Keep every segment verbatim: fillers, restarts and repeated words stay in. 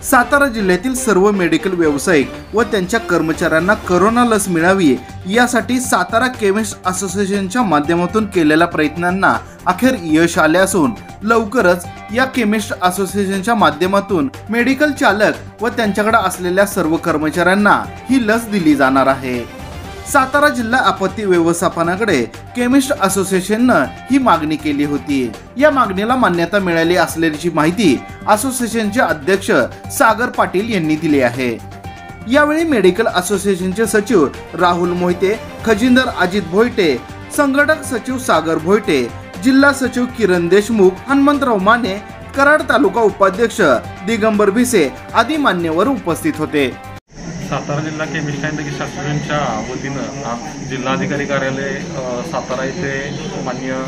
सातारा जिल्ह्यातील सर्व मेडिकल व्यावसायिक व त्यांच्या कर्मचाऱ्यांना कोरोना लस मिळावी यासाठी सातारा केमिस्ट असोसिएशनच्या माध्यमातून केलेल्या प्रयत्नांना अखेर यश आले असून लवकरच या केमिस्ट असोसिएशनच्या माध्यमातून मेडिकल चालक व त्यांच्याकडे असलेल्या सर्व कर्मचाऱ्यांना ही लस दिली जाणार आहे। सातारा जिल्हा आपत्ती व्यवस्थापनाकडे केमिस्ट असोसिएशननं ही मागणी केली होती। या मागणीला मान्यता मिळाली असल्याची माहिती असोसिएशनचे अध्यक्ष सागर पाटील यांनी दिली आहे। यावेळी मेडिकल असोसिएशनचे सचिव राहुल मोहिते, खजिनदार अजित भोयटे, संघटक सचिव सागर भोयटे, जिल्हा सचिव किरण देशमुख, हनुमंतराव माने, कराड तालुका उपाध्यक्ष दिगंबर भिसे आदी मान्यवर उपस्थित होते। सातारा जिल्हा केमिस्ट असोसिएशनच्या वतीनं आज जिल्हाधिकारी कार्यालय सातारा येथे मान्य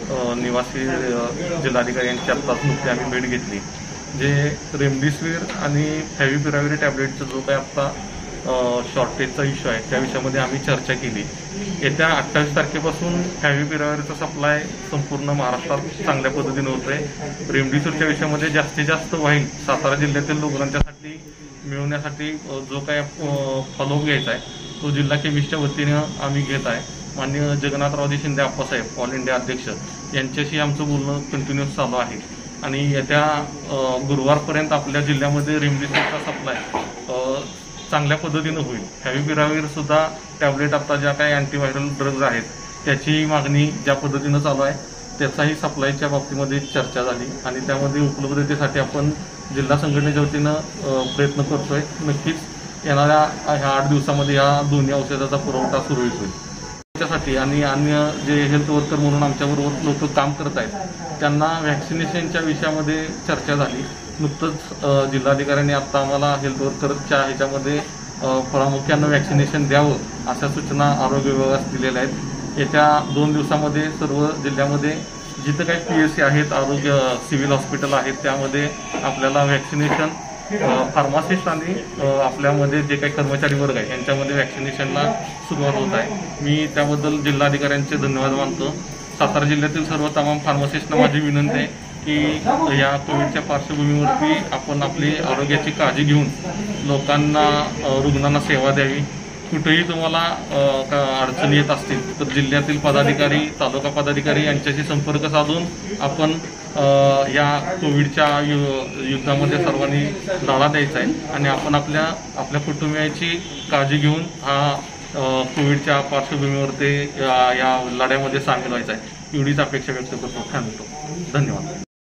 निवासी जिल्हाधिकारी यांची आत्ताच नुकती आम्ही भेट घेतली। जे रेमडेसिवीर आणि फॅव्हिपिराविर टॅबलेटचा जो काही आत्ता शॉर्टेजचा इश्यू आहे त्या विषयामध्ये आम्ही चर्चा केली। येत्या अठ्ठावीस तारखेपासून फॅव्हिपिराविरचा सप्लाय संपूर्ण महाराष्ट्रात चांगल्या पद्धतीने होत आहे। रेमडेसिवीरच्या विषयामध्ये जास्तीत जास्त वाहील सातारा जिल्ह्यातील रुग्णांच्यासाठी मिळवण्यासाठी जो काय फॉलोअप घ्यायचा आहे तो जिल्हा केमिस्टच्या वतीनं आम्ही घेत आहे। माननीय जगन्नाथरावजी शिंदे आप्पासाहेब ऑल इंडिया अध्यक्ष यांच्याशी आमचं बोलणं कंटिन्यूस चालू आहे आणि येत्या गुरुवारपर्यंत आपल्या जिल्ह्यामध्ये रेमडेसिवीरचा सप्लाय चांगल्या पद्धतीनं होईल। फॅव्हिपिराविर सुद्धा टॅबलेट आता ज्या काही अँटीव्हायरल ड्रग्ज आहेत त्याची मागणी ज्या पद्धतीनं चालू आहे त्याचाही सप्लायच्या बाबतीमध्ये चर्चा झाली आणि त्यामध्ये उपलब्धतेसाठी आपण जिल्हा संघटनेच्या वतीनं प्रयत्न करतोय। नक्कीच येणाऱ्या ह्या आठ दिवसामध्ये या दोन्ही औषधाचा पुरवठा सुरळीत होईल। त्याच्यासाठी आणि अन्य जे हेल्थ वर्कर म्हणून आमच्याबरोबर लोक काम करत आहेत त्यांना व्हॅक्सिनेशनच्या विषयामध्ये चर्चा झाली। नुकतंच जिल्हाधिकाऱ्यांनी आत्ता आम्हाला हेल्थ वर्करच्या ह्याच्यामध्ये प्रामुख्यानं व्हॅक्सिनेशन द्यावं अशा सूचना आरोग्य विभागास दिलेल्या आहेत। येत्या दोन दिवसामध्ये सर्व जिल्ह्यामध्ये जिथं काही पी एस सी आहेत, आरोग्य सिव्हिल हॉस्पिटल आहेत त्यामध्ये आपल्याला व्हॅक्सिनेशन फार्मासिस्ट आणि आपल्यामध्ये जे काही कर्मचारी वर्ग आहे यांच्यामध्ये व्हॅक्सिनेशनला सुरुवात होत आहे। मी त्याबद्दल जिल्हाधिकाऱ्यांचे धन्यवाद मानतो। सातारा जिल्ह्यातील सर्व तमाम फार्मासिस्टना माझी विनंती आहे की या कोविडच्या पार्श्वभूमीवरती आपण आपली आरोग्याची काळजी घेऊन लोकांना रुग्णांना सेवा द्यावी। कुठेही तुम्हाला अडचणी येत असतील तर जिल्ह्यातील पदाधिकारी, तालुका पदाधिकारी यांच्याशी संपर्क साधून आपण या कोविडच्या युद्धामध्ये सर्वांनी लढा द्यायचा आहे आणि आपण आपल्या आपल्या कुटुंबियाची काळजी घेऊन हा कोविडच्या पार्श्वभूमीवर ते या लढ्यामध्ये सामील व्हायचा आहे एवढीच अपेक्षा व्यक्त करतो। थांबतो। धन्यवाद।